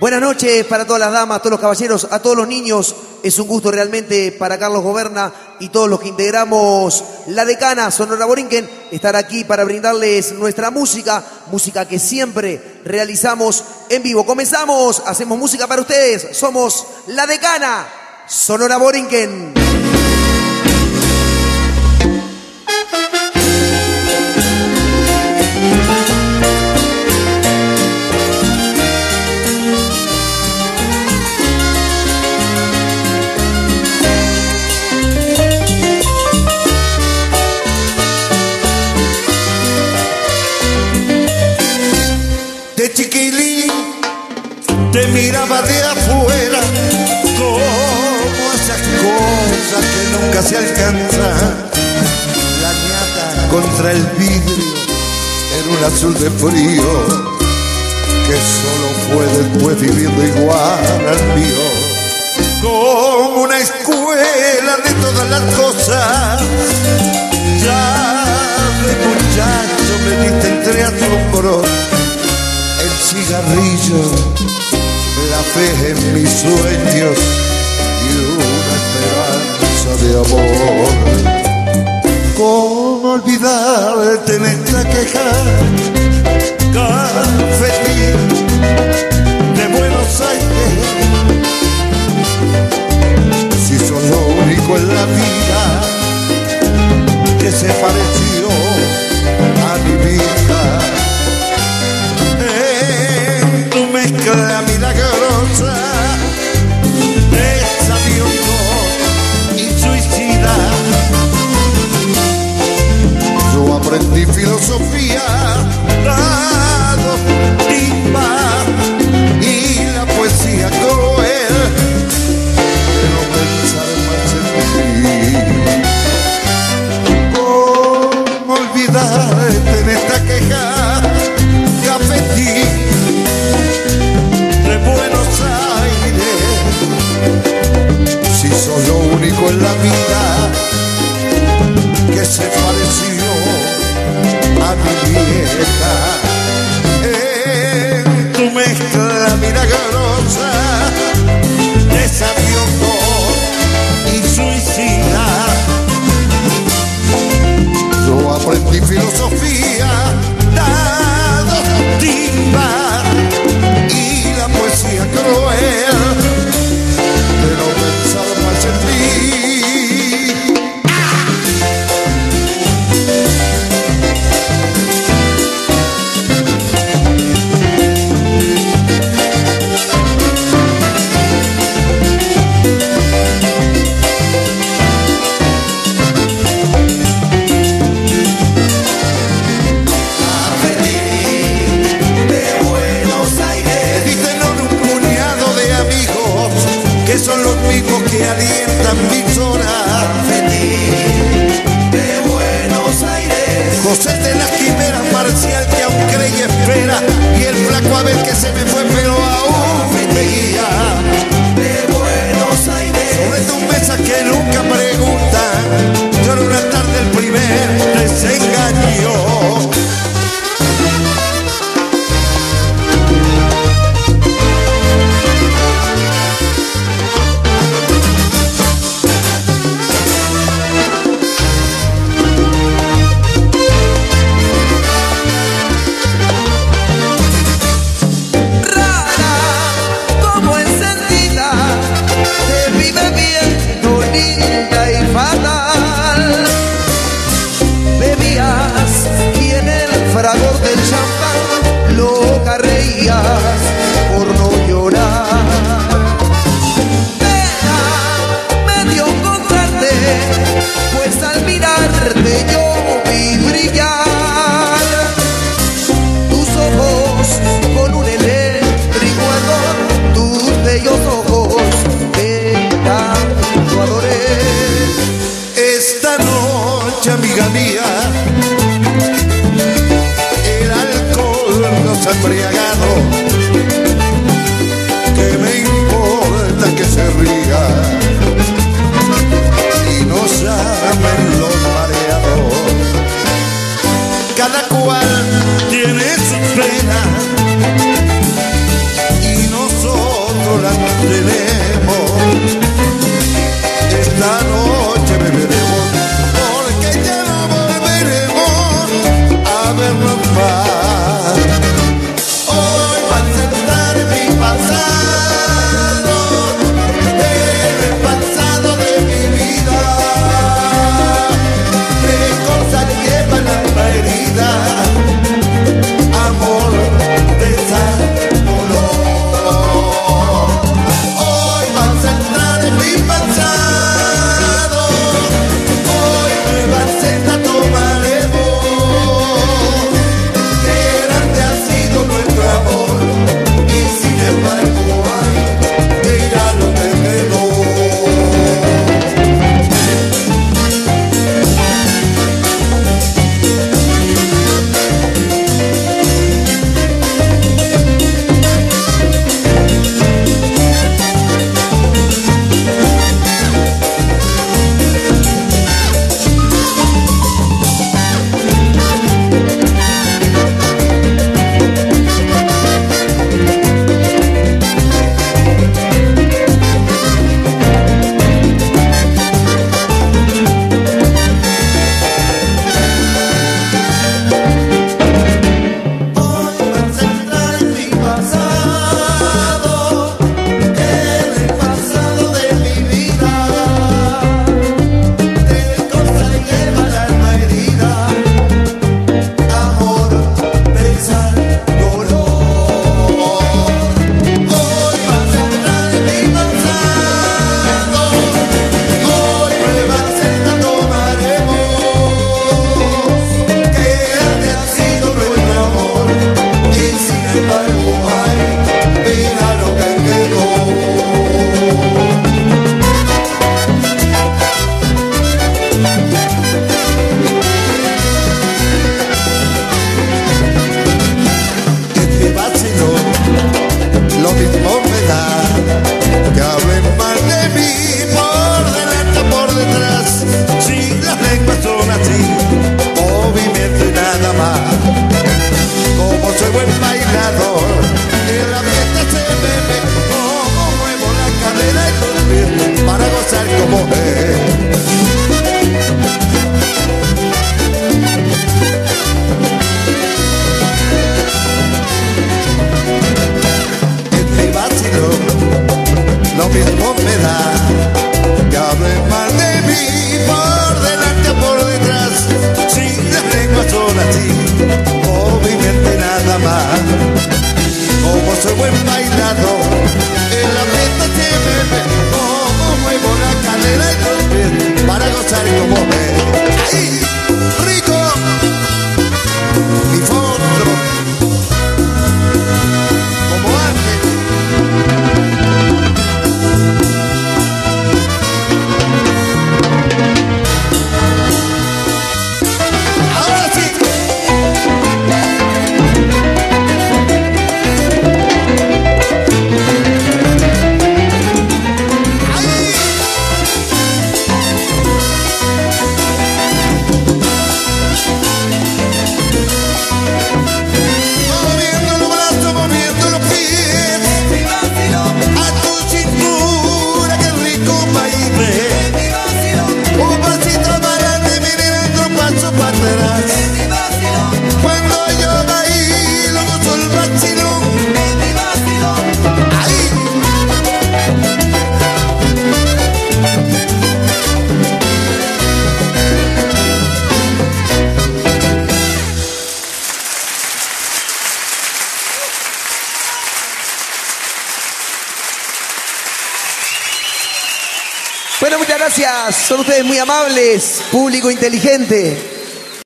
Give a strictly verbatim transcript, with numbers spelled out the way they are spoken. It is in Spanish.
Buenas noches para todas las damas, todos los caballeros, a todos los niños. Es un gusto realmente para Carlos Goberna y todos los que integramos la Decana Sonora Borinquen estar aquí para brindarles nuestra música, música que siempre realizamos en vivo. Comenzamos, hacemos música para ustedes. Somos la Decana Sonora Borinquen. Te miraba de afuera como esas cosas que nunca se alcanzan. La ñata contra el vidrio en un azul de frío que solo fue después viviendo igual al mío. Como una escuela de todas las cosas, ya de muchacho me diste entre asombros el cigarrillo, la fe en mis sueños y una esperanza de amor. ¿Cómo olvidarte en esta queja? Cafetín de Buenos Aires, si sos lo único en la vida que se pareció a mi vida. Mezcla milagrosa de sabiondo y suicida. Yo aprendí filosofía, dado timba y la poesía cruel de no pensar más en mí. ¿Cómo olvidarte en esta queja? Cafetín de Buenos Aires, si sos lo único en la vida que se pareció a mi vieja. En tu mezcla milagrosa de sabiondo y suicida, yo aprendí filosofía, dado timba y la poesía cruel de no pensar más en ti. De Buenos Aires, la tenemos. Esta noche beberemos, porque ya no volveremos a vernos más. Hoy va a sentar mi pasado, el pasado de mi vida. Tres cosas llevan alma herida, amor, pesar, dolor. Hoy va a sentar mi pasado, hoy nueva senda tomaremos. Qué grande ha sido nuestro amor, y sin embargo ay, mira lo que quedó. Bueno, muchas gracias. Son ustedes muy amables, público inteligente.